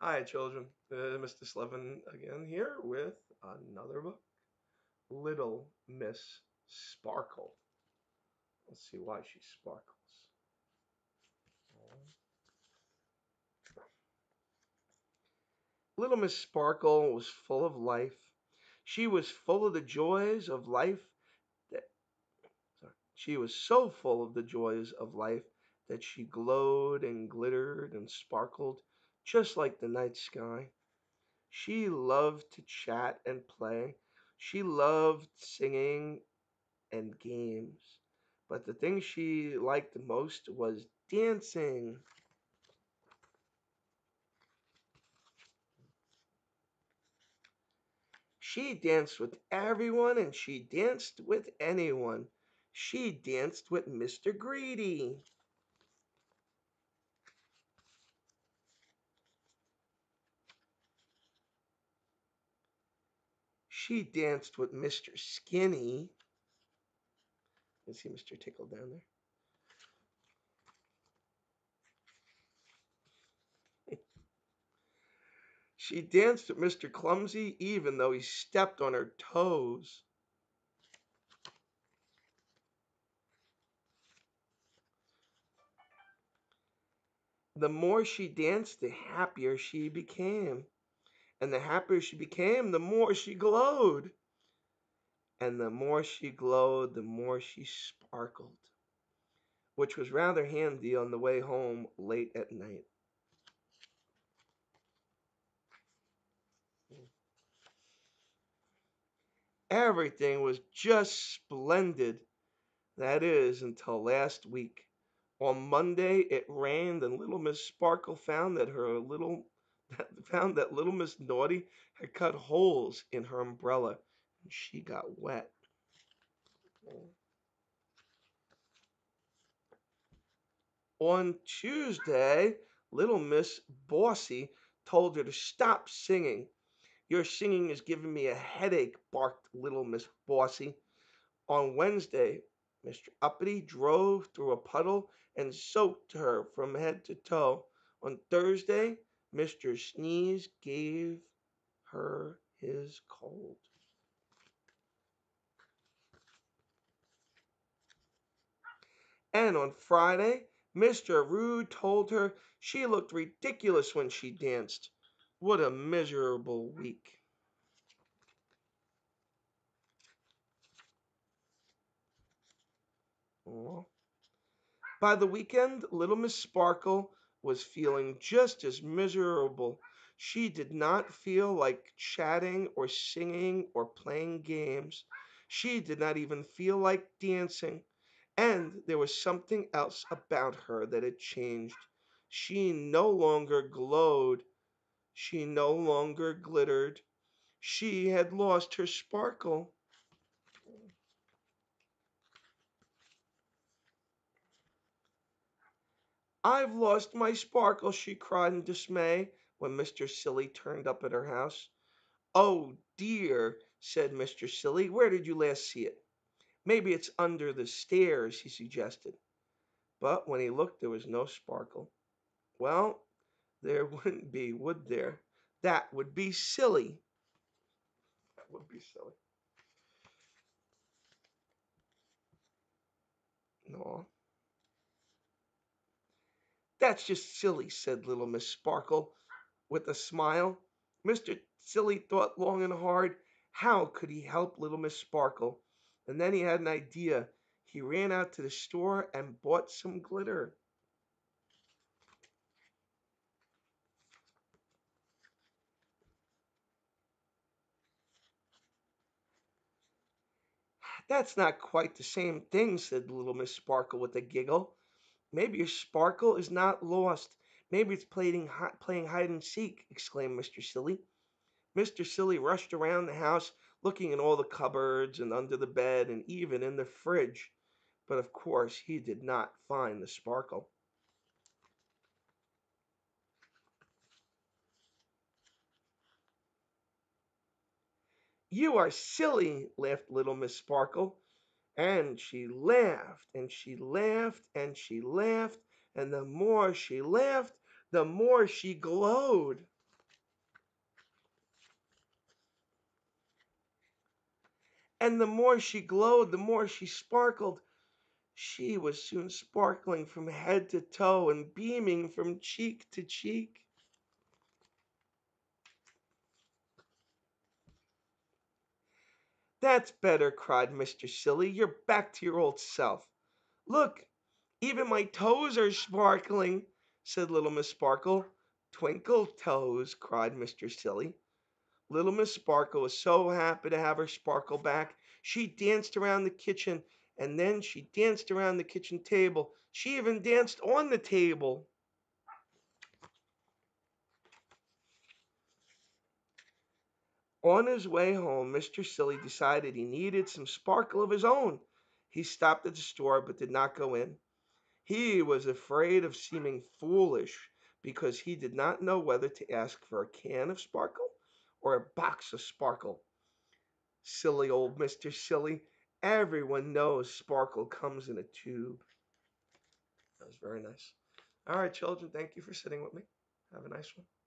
Hi, children. Mr. Slevin again here with another book, Little Miss Sparkle. Let's see why she sparkles. Little Miss Sparkle was full of life. She was full of the joys of life that she was so full of the joys of life that she glowed and glittered and sparkled just like the night sky. She loved to chat and play. She loved singing and games. But the thing she liked the most was dancing. She danced with everyone and she danced with anyone. She danced with Mr. Greedy. She danced with Mr. Skinny. You see Mr. Tickle down there? She danced with Mr. Clumsy even though he stepped on her toes. The more she danced, the happier she became. And the happier she became, the more she glowed. And the more she glowed, the more she sparkled, which was rather handy on the way home late at night. Everything was just splendid. That is, until last week. On Monday, it rained, and little Miss Sparkle found that little Miss Naughty had cut holes in her umbrella, and she got wet. On Tuesday, little Miss Bossy told her to stop singing. Your singing is giving me a headache, barked little Miss Bossy. On Wednesday, Mr. Uppity drove through a puddle and soaked her from head to toe. On Thursday, Mr. Sneeze gave her his cold. And on Friday, Mr. Rude told her she looked ridiculous when she danced. What a miserable week. Aw. By the weekend, little Miss Sparkle was feeling just as miserable. She did not feel like chatting or singing or playing games. She did not even feel like dancing. And there was something else about her that had changed. She no longer glowed. She no longer glittered. She had lost her sparkle. I've lost my sparkle, she cried in dismay when Mr. Silly turned up at her house. Oh dear, said Mr. Silly, where did you last see it? Maybe it's under the stairs, he suggested. But when he looked, there was no sparkle. Well, there wouldn't be, would there? That would be silly. That would be silly. No, that's just silly, said little Miss Sparkle with a smile. Mr. Silly thought long and hard. How could he help little Miss Sparkle? And then he had an idea. He ran out to the store and bought some glitter. That's not quite the same thing, said little Miss Sparkle with a giggle. Maybe your sparkle is not lost. Maybe it's playing hide and seek, exclaimed Mr. Silly. Mr. Silly rushed around the house, looking in all the cupboards and under the bed and even in the fridge. But of course he did not find the sparkle. You are silly, laughed little Miss Sparkle. And she laughed, and she laughed, and she laughed, and the more she laughed, the more she glowed. And the more she glowed, the more she sparkled. She was soon sparkling from head to toe and beaming from cheek to cheek. "That's better," cried Mr. Silly. "You're back to your old self." "Look, even my toes are sparkling," said little Miss Sparkle. "Twinkle toes," cried Mr. Silly. Little Miss Sparkle was so happy to have her sparkle back. She danced around the kitchen, and then she danced around the kitchen table. She even danced on the table. On his way home, Mr. Silly decided he needed some sparkle of his own. He stopped at the store but did not go in. He was afraid of seeming foolish because he did not know whether to ask for a can of sparkle or a box of sparkle. Silly old Mr. Silly. Everyone knows sparkle comes in a tube. That was very nice. All right, children, thank you for sitting with me. Have a nice one.